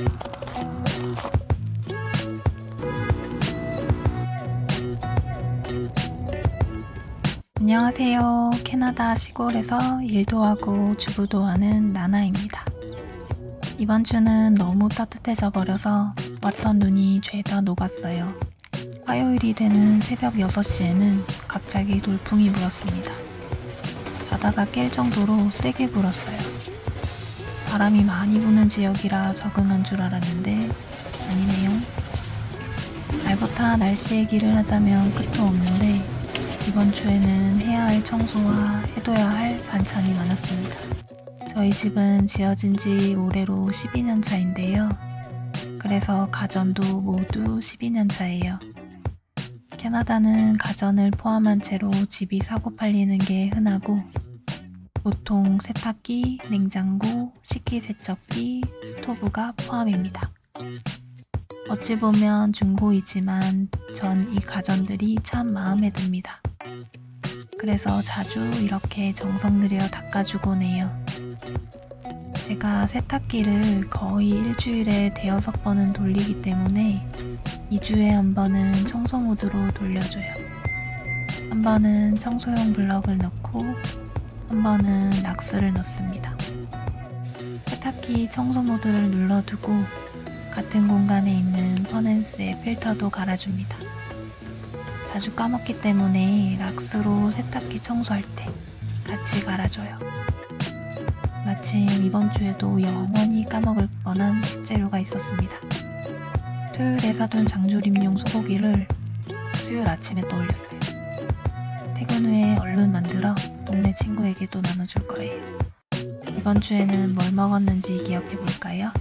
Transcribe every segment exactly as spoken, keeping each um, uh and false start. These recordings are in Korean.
안녕하세요. 캐나다 시골에서 일도 하고 주부도 하는 나나입니다. 이번 주는 너무 따뜻해져 버려서 왔던 눈이 죄다 녹았어요. 화요일이 되는 새벽 여섯 시에는 갑자기 돌풍이 불었습니다. 자다가 깰 정도로 세게 불었어요. 바람이 많이 부는 지역이라 적응한 줄 알았는데 아니네요. 날부터 날씨 얘기를 하자면 끝도 없는데 이번 주에는 해야 할 청소와 해둬야 할 반찬이 많았습니다. 저희 집은 지어진 지 올해로 십이 년 차인데요. 그래서 가전도 모두 십이 년 차예요. 캐나다는 가전을 포함한 채로 집이 사고 팔리는 게 흔하고 보통 세탁기, 냉장고, 식기세척기, 스토브가 포함입니다. 어찌 보면 중고이지만 전 이 가전들이 참 마음에 듭니다. 그래서 자주 이렇게 정성 들여 닦아주곤 해요. 제가 세탁기를 거의 일주일에 대여섯 번은 돌리기 때문에 이 주에 한 번은 청소 모드로 돌려줘요. 한 번은 청소용 블럭을 넣고 한 번은 락스를 넣습니다. 세탁기 청소 모드를 눌러두고 같은 공간에 있는 퍼넨스에 필터도 갈아줍니다. 자주 까먹기 때문에 락스로 세탁기 청소할 때 같이 갈아줘요. 마침 이번 주에도 영원히 까먹을 뻔한 식재료가 있었습니다. 토요일에 사둔 장조림용 소고기를 수요일 아침에 떠올렸어요. 퇴근 후에 얼른 만들어 동네 친구에게도 나눠줄 거예요. 이번 주에는 뭘 먹었는지 기억해 볼까요?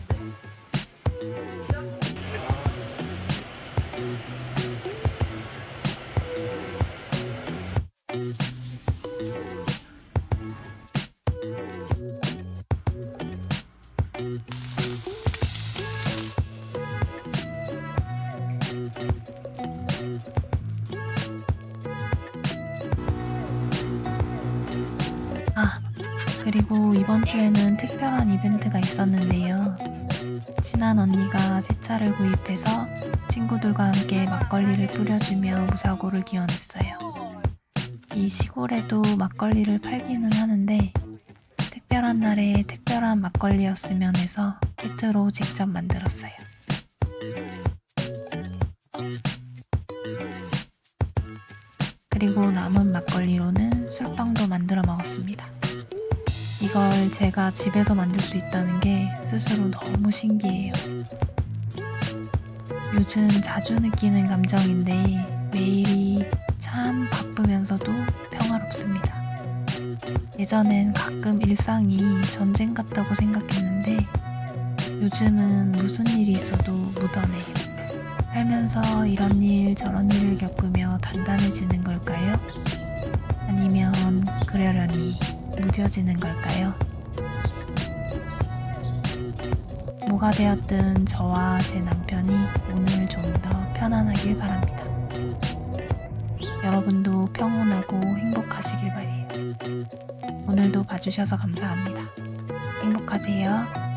아, 그리고 이번 주에는 특별한 이벤트가 있었는데요. 친한 언니가 새 차를 구입해서 친구들과 함께 막걸리를 뿌려주며 무사고를 기원했어요. 이 시골에도 막걸리를 팔기는 하는데 특별한 날에 특별한 막걸리였으면 해서 키트로 직접 만들었어요. 그리고 남은 막걸리로는 술빵도 만들어 먹었습니다. 이걸 제가 집에서 만들 수 있다는 게 스스로 너무 신기해요. 요즘 자주 느끼는 감정인데 매일이 참 바쁘면서도 평화롭습니다. 예전엔 가끔 일상이 전쟁 같다고 생각했는데 요즘은 무슨 일이 있어도 묻어내요. 살면서 이런 일 저런 일을 겪으며 단단해지는 걸까요? 아니면 그러려니 무뎌지는 걸까요? 뭐가 되었든 저와 제 남편이 오늘 좀 더 편안하길 바랍니다. 여러분도 평온하고 행복하시길 바래요. 오늘도 봐주셔서 감사합니다. 행복하세요.